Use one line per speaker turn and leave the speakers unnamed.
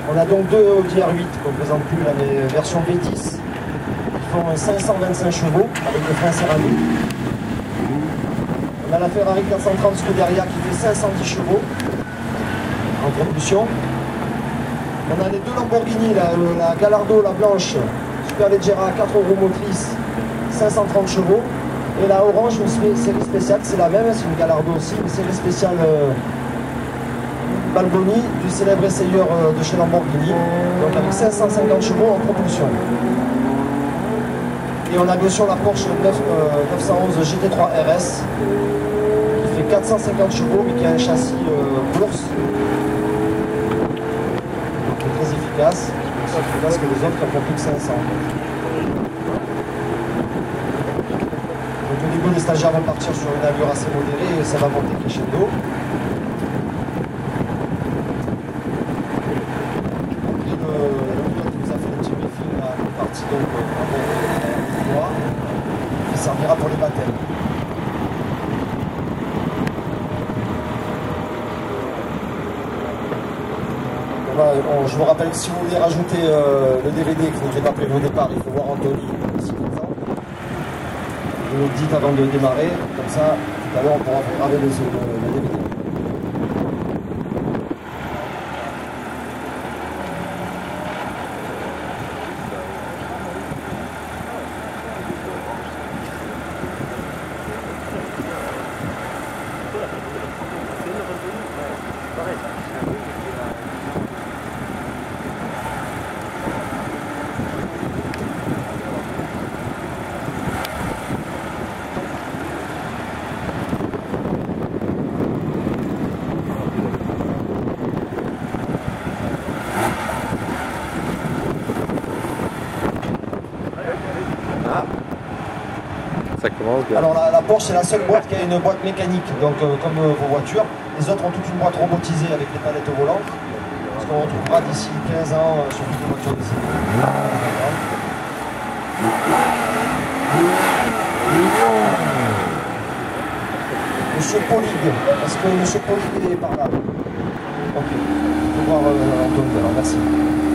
On a donc deux Audi R8 qu'on ne présente plus, la version V10. Ils font 525 chevaux avec le frein céramique. On a la Ferrari 430 Scuderia qui fait 510 chevaux en propulsion. On a les deux Lamborghini, la Gallardo, la blanche, Superleggera 4 roues motrices, 530 chevaux. Et la orange, une série spéciale, c'est la même, c'est une Gallardo aussi, une série spéciale Balboni, du célèbre essayeur de chez Lamborghini, donc avec 550 chevaux en propulsion. Et on a bien sûr la Porsche 911 GT3 RS, qui fait 450 chevaux, mais qui a un châssis course, qui est très efficace, plus efficace que les autres qui en font plus de 500. Donc au début, les stagiaires vont partir sur une allure assez modérée et ça va monter crescendo. Qui servira pour les baptêmes. Voilà, je vous rappelle que si vous voulez rajouter le DVD que vous n'avez pas prévu au départ, il faut voir Anthony ici présent. Vous le dites avant de démarrer, comme ça tout à l'heure on pourra graver le DVD.
Ça commence bien.
Alors la Porsche c'est la seule boîte qui a une boîte mécanique, donc comme vos voitures. Les autres ont toute une boîte robotisée avec les palettes volantes. Ce qu'on retrouvera d'ici 15 ans sur toutes les voitures d'ici. Monsieur Polig, est-ce que Monsieur Polig est par là? Ok, il faut voir Antoine, alors merci.